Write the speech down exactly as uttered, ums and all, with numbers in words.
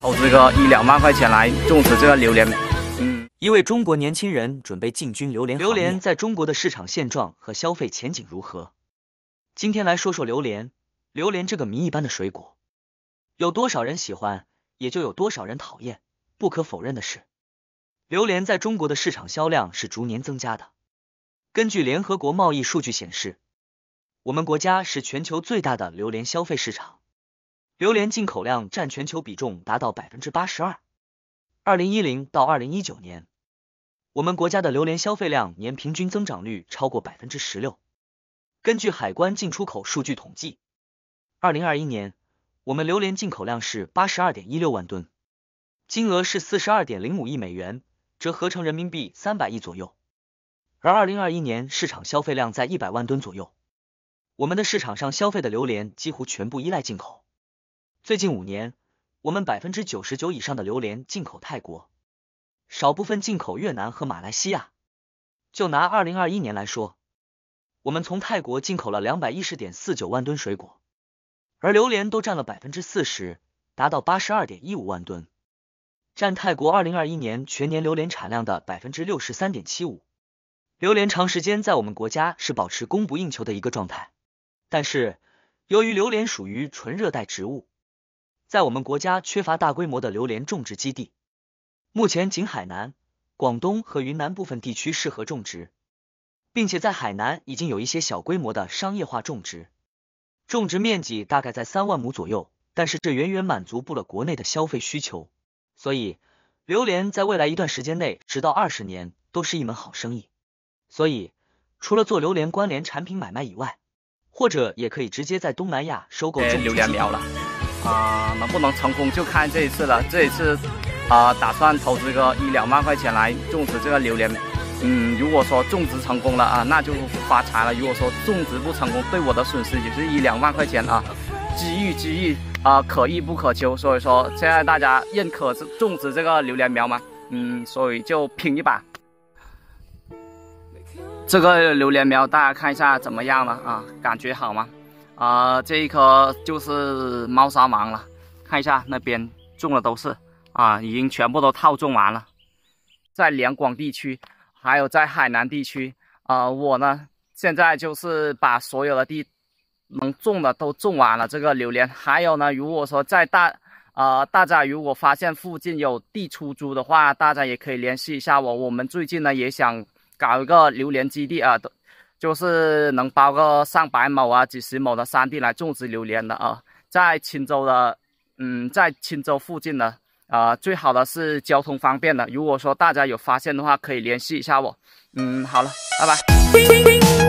投资个一两万块钱来种植这个榴莲。嗯， 一位中国年轻人准备进军榴莲行业。榴莲在中国的市场现状和消费前景如何？今天来说说榴莲。榴莲这个谜一般的水果，有多少人喜欢，也就有多少人讨厌。不可否认的是，榴莲在中国的市场销量是逐年增加的。根据联合国贸易数据显示，我们国家是全球最大的榴莲消费市场，榴莲进口量占全球比重达到 百分之八十二。二零一零到二零一九年，我们国家的榴莲消费量年平均增长率超过 百分之十六。根据海关进出口数据统计，二零二一年我们榴莲进口量是 八十二点一六万吨，金额是 四十二点零五亿美元，折合成人民币三百亿左右。而二零二一年市场消费量在一百万吨左右。我们的市场上消费的榴莲几乎全部依赖进口。最近五年，我们 百分之九十九 以上的榴莲进口泰国，少部分进口越南和马来西亚。就拿二零二一年来说，我们从泰国进口了 两百一十点四九万吨水果，而榴莲都占了 百分之四十， 达到 八十二点一五万吨，占泰国二零二一年全年榴莲产量的 百分之六十三点七五。榴莲长时间在我们国家是保持供不应求的一个状态，但是由于榴莲属于纯热带植物，在我们国家缺乏大规模的榴莲种植基地，目前仅海南、广东和云南部分地区适合种植，并且在海南已经有一些小规模的商业化种植，种植面积大概在三万亩左右，但是这远远满足不了国内的消费需求，所以榴莲在未来一段时间内十到二十年都是一门好生意。所以除了做榴莲关联产品买卖以外，或者也可以直接在东南亚收购种植榴莲苗了啊、呃，能不能成功就看这一次了。这一次啊、呃，打算投资个一两万块钱来种植这个榴莲。嗯，如果说种植成功了啊，那就发财了；如果说种植不成功，对我的损失也是一两万块钱啊。机遇机遇啊、呃，可遇不可求。所以说现在大家认可种植这个榴莲苗吗？嗯，所以就拼一把。这个榴莲苗大家看一下怎么样了啊？感觉好吗？啊、呃，这一棵就是猫砂芒了，看一下那边种的都是啊，已经全部都套种完了。在两广地区，还有在海南地区，啊、呃，我呢现在就是把所有的地能种的都种完了这个榴莲。还有呢，如果说在大呃大家如果发现附近有地出租的话，大家也可以联系一下我。我们最近呢也想搞一个榴莲基地啊，就是能包个上百亩啊、几十亩的山地来种植榴莲的啊，在钦州的，嗯，在钦州附近呢，啊、呃，最好的是交通方便的。如果说大家有发现的话，可以联系一下我。嗯，好了，拜拜。